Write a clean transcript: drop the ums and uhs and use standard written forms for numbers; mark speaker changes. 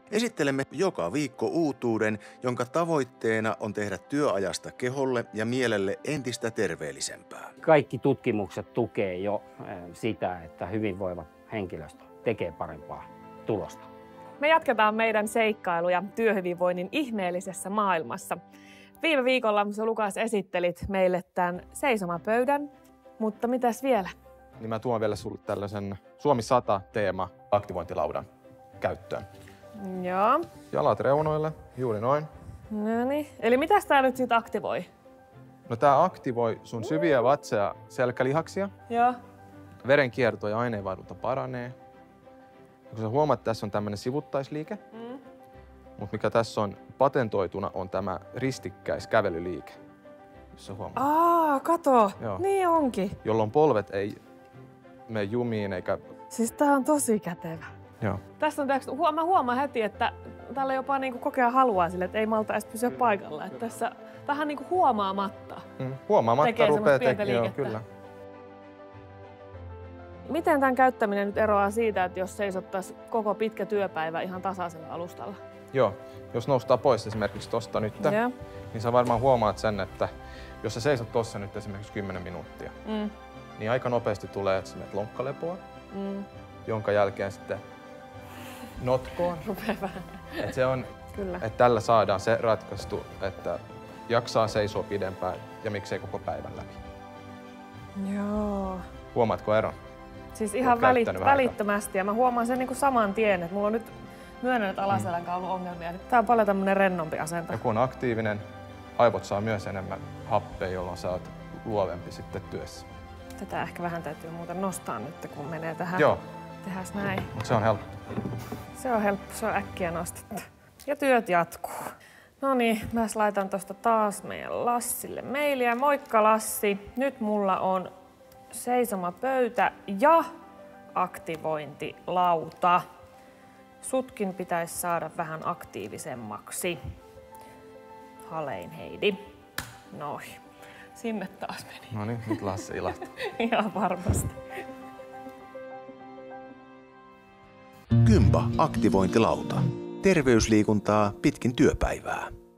Speaker 1: Esittelemme joka viikko uutuuden, jonka tavoitteena on tehdä työajasta keholle ja mielelle entistä terveellisempää.
Speaker 2: Kaikki tutkimukset tukee jo sitä, että hyvinvoiva henkilöstö tekee parempaa tulosta.
Speaker 3: Me jatketaan meidän seikkailuja työhyvinvoinnin ihmeellisessä maailmassa. Viime viikolla sä Lukas esittelit meille tämän seisomapöydän, mutta mitäs vielä?
Speaker 4: Niin mä tuon vielä sulle tällaisen Suomi 100 teema aktivointilaudan käyttöön.
Speaker 3: Joo.
Speaker 4: Jalat reunoille, juuri noin.
Speaker 3: Noniin. Eli mitäs tää nyt sit aktivoi?
Speaker 4: No tää aktivoi sun syviä vatsa- ja selkälihaksia.
Speaker 3: Joo.
Speaker 4: Verenkierto ja aineenvaihdunta paranee. Ja kun sä huomaat, että tässä on tämmönen sivuttaisliike, mutta mikä tässä on patentoituna on tämä ristikkäiskävelyliike. Jos sä huomaat.
Speaker 3: Kato.
Speaker 4: Joo.
Speaker 3: Niin onkin.
Speaker 4: Jolloin polvet ei mene jumiin eikä...
Speaker 3: Siis tää on tosi kätevä.
Speaker 4: Joo.
Speaker 3: Tässä on, mä huomaan heti, että tällä jopa niinku kokea halua sille, että ei malta edes pysyä paikalla. Että tässä vähän niinku huomaamatta.
Speaker 4: Huomaamatta rupeaa tekemään, kyllä.
Speaker 3: Miten tämän käyttäminen nyt eroaa siitä, että jos seisottaisiin koko pitkä työpäivä ihan tasaisella alustalla?
Speaker 4: Joo. Jos noustaa pois esimerkiksi tosta nyt, niin sä varmaan huomaat sen, että jos sä seisot tossa nyt esimerkiksi 10 minuuttia, niin aika nopeasti tulee, että sä menet lonkkalepoon, jonka jälkeen sitten notkoon.
Speaker 3: Rupee vähän.
Speaker 4: Et se on,
Speaker 3: Kyllä.
Speaker 4: että tällä saadaan se ratkaistu, että jaksaa seisoa pidempään ja miksei koko päivän läpi.
Speaker 3: Joo.
Speaker 4: Huomaatko eron?
Speaker 3: Siis ihan välittömästi ja mä huomaan sen niinku saman tien, että mulla on nyt myönnän alaselän kanssa ollut ongelmia. Tää on paljon tämmönen rennompi asento.
Speaker 4: Ja kun on aktiivinen, aivot saa myös enemmän happea, jolloin sä oot luovempi sitten työssä.
Speaker 3: Tätä ehkä vähän täytyy muuten nostaa nyt, kun menee tähän.
Speaker 4: Joo.
Speaker 3: Tehäs näin.
Speaker 4: Mutta se on helppo.
Speaker 3: Se on helppo, se on äkkiä nostettu. Ja työt jatkuu. No niin, mä laitan tosta taas meidän Lassille mailia. Moikka Lassi, nyt mulla on seisomapöytä ja aktivointilauta. Sutkin pitäisi saada vähän aktiivisemmaksi. Halein Heidi. Noin. Sinne taas meni.
Speaker 4: No niin, nyt Lassi ilahtuu.
Speaker 3: Ihan varmasti.
Speaker 1: Kympa aktivointilauta. Terveysliikuntaa pitkin työpäivää.